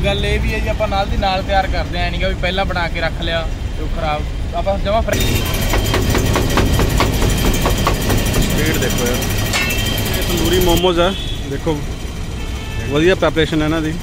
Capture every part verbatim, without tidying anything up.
गल ये भी है जी, आप नाल दी नाल तैयार करते हैं, नहीं कि पहला बना के रख लिया तो खराब आप जमा फ्रेश। स्पीड देखो यार, ये तंदूरी मोमोज है, देखो वधिया प्रैपरेशन है इन्हां दी।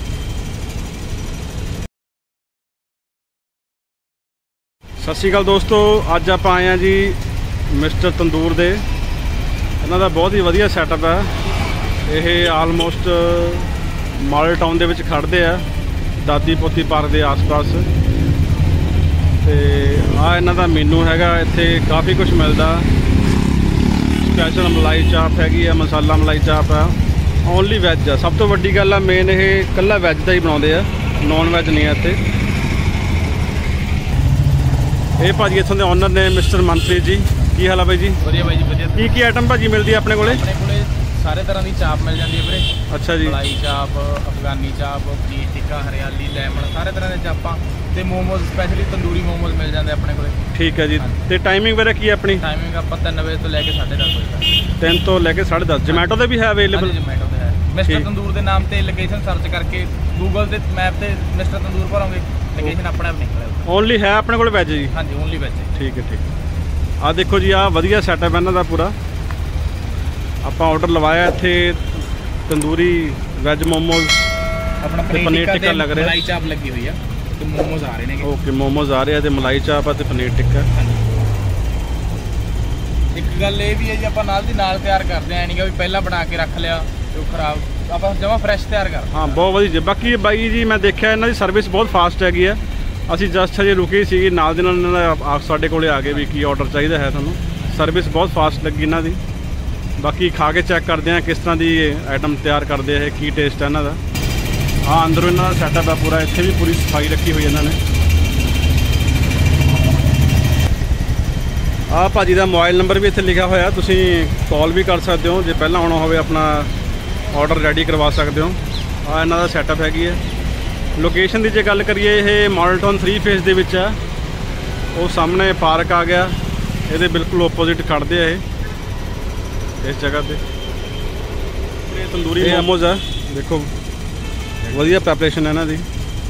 सत श्री अकाल दोस्तों, अज आप आए हैं जी मिस्टर तंदूर दे। इन्हां दा बहुत ही वधिया सैटअप है। ये आलमोस्ट मॉडल टाउन दे विच खड़दे आ, दादी पोती पार्क के आस पास। तो आ इन्हां दा मेनू हैगा, इत्थे काफ़ी कुछ मिलता। स्पैशल मलाई चाप हैगी है, मसाला मलाई चाप है, ओनली वैज है। सब तो वड्डी गल है मेन ये कल्ला वैज का ही बनाते हैं, नॉन वैज नहीं है इत्थे। ये भाजी इत्थों के ओनर ने मिस्टर मनप्रीत जी, की हाल है भाई जी? वधिया भाई जी वधिया। की की आइटम भाजी मिलती है अपने कोले? अपने कोले सारे तरह की चाप मिल जाती है वीरे। अच्छा जी। मलाई चाप, अफगानी चाप, पनीर टिक्का, हरियाली, लेमन, सारे तरह के चापां ते मोमोज, स्पैशली तंदूरी मोमोज मिल जाते अपने कोले। ठीक है जी। तो टाइमिंग वगैरह की है अपनी? टाइमिंग आप तीन बजे तो लैके साढ़े दस बजे तक। तीन तो लैके साढ़े दस। जोमैटो से भी है अवेलेबल? जोमैटो से है। मिस्टर तंदूर के नाम से लोकेशन सर्च करके गूगल के मैप से मिस्टर तंदूर भरोगे, लोकेशन अपने आप निकले। ओनली है अपने को वैज जी? हाँ जी, ओनली वैज। ठीक है ठीक है। आ देखो जी, आ वधिया सैटअप है इन्हां दा पूरा। आप ऑर्डर लवाया इत्थे तंदूरी वैज मोमोज, अपना पनीर टिक्का लग रहा है, मलाई चाप लगी हुई है तो मोमोज आ रहे हैं। ओके, मोमोज आ रहे हैं, मलाई चाप है, पनीर टिक्का। एक गल ये भी है जी, आप नाल दी नाल तैयार करते हैं, नहीं कि पहला बना के रख लिया तो खराब आप जमा फ्रैश तैयार कर। हाँ, बहुत वधिया। बाकी बाई जी मैं देखा इन्हां दी सर्विस बहुत फास्ट हैगी है। ਅਸੀਂ जस्ट हजे रुकी सी, नाल दे नाल साडे कोले आ गए भी की ऑर्डर चाहिए है तुहानूं। सर्विस बहुत फास्ट लगी इन्हां दी। बाकी खा के चैक करते हैं किस तरह की आइटम तैयार करते हैं, की टेस्ट है इन्हां दा। हाँ, अंदरों इन्हां दा सैटअप है पूरा, इत्थे भी पूरी सफाई रखी हुई इन्हां ने। आ भाजी का मोबाइल नंबर भी इत्थे लिखा होया, तुसीं कॉल भी कर सकते हो जे पहला आना होवे, अपना ऑर्डर रेडी करवा सकते हो। आ इन्हां दा सैटअप हैगी है। लोकेशन की जो गल करिए, ये मॉडल टाउन थ्री फेज के विच है, वो सामने पार्क आ गया, ये बिल्कुल ओपोजिट खड़ते हैं इस जगह पे। ये तंदूरी मोमोज है, देखो वधिया प्रैपरेशन है इन्हां दी।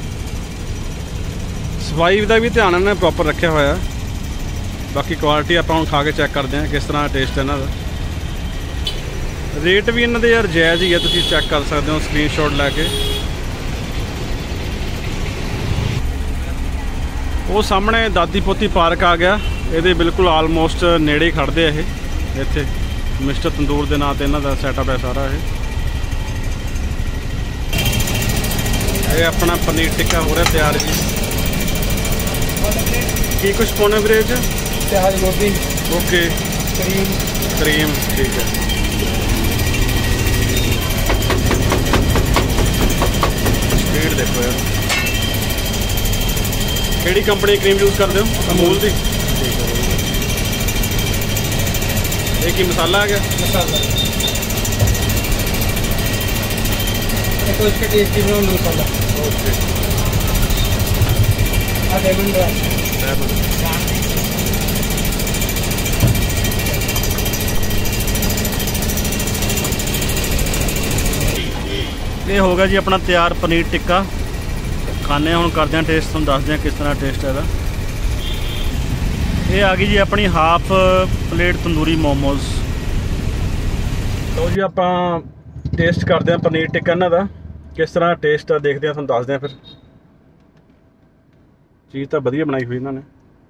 सफाई का भी ध्यान इन्होंने प्रॉपर रखा होया। बाकी क्वालिटी आप हुण खा के चैक करते हैं किस तरह टेस्ट है इन्हां दा। रेट भी इन्हां दे यार जायज़ ही है, तुसीं चैक कर सकते हो स्क्रीन शॉट लैके। वो सामने दादी पोती पार्क आ गया, ये बिल्कुल आलमोस्ट नेड़े ही खड़ते हैं इत्थे। मिस्टर तंदूर के नाम से इन्हां दा सैटअप है सारा। ये अपना पनीर टिक्का हो रहा तैयार जी। की कुछ पाने वीरे च? प्याज, गोभी, ओके, क्रीम क्रीम ठीक है। स्पीड देखो यार, केड़ी कंपनी क्रीम यूज़ करते हो? अमूल की। ठीक है। ये की मसाला आ गया? मसाला तो इसका टेस्टी ब्राउन मसाला। ओके। Uh lemon grass. ये होगा जी अपना तैयार पनीर टिक्का। खाने हम करते हैं टेस्ट, तुम दसते हैं किस तरह टेस्ट है। ये आ गई जी अपनी हाफ प्लेट तंदूरी मोमोज। तो जी आप टेस्ट करते हैं पनीर टिक्का इन्हां दा किस तरह टेस्ट है, देखते हैं, तुम दसते हैं। फिर चीज़ तो वधिया बनाई हुई इन्होंने।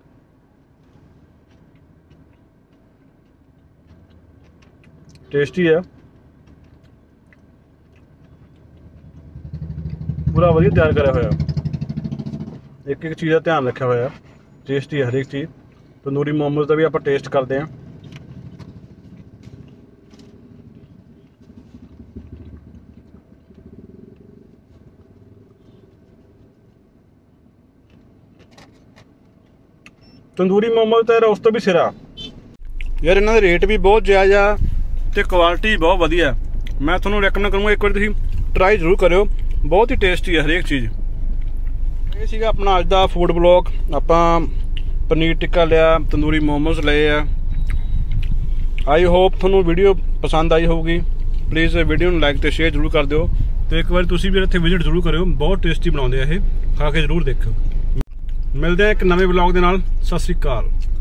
टेस्टी है, पूरा वधिया तैयार करा होया। एक एक चीज़ का ध्यान रखा होया, टेस्टी है हर एक चीज़। तंदूरी मोमोज का भी आप टेस्ट करते हैं। तंदूरी मोमोज तो यार उस तो भी सिरा यार, इन्हों के रेट भी बहुत जायज़ आ ते क्वालिटी बहुत वधिया। मैं थोड़ा रिकमेंड करूँगा, एक बार तुसीं ट्राई जरूर करो, बहुत ही टेस्टी है हर एक चीज़। ये सीगा अपना अज का फूड ब्लॉग। आपां पनीर टिक्का लिया, तंदूरी मोमोज ले आ। आई होप थोनों वीडियो पसंद आई होगी। प्लीज़ वीडियो लाइक तो शेयर जरूर कर दो ਤੇ ਇੱਕ ਵਾਰ ਤੁਸੀਂ ਵੀ ਇੱਥੇ ਵਿਜ਼ਿਟ ਜ਼ਰੂਰ ਕਰਿਓ, ਬਹੁਤ ਟੇਸਟੀ ਬਣਾਉਂਦੇ ਆ ਇਹ, ਖਾ ਕੇ ਜ਼ਰੂਰ ਦੇਖਿਓ। ਮਿਲਦੇ ਆ ਇੱਕ ਨਵੇਂ ਵਲੌਗ ਦੇ ਨਾਲ। ਸਤਿ ਸ੍ਰੀ ਅਕਾਲ।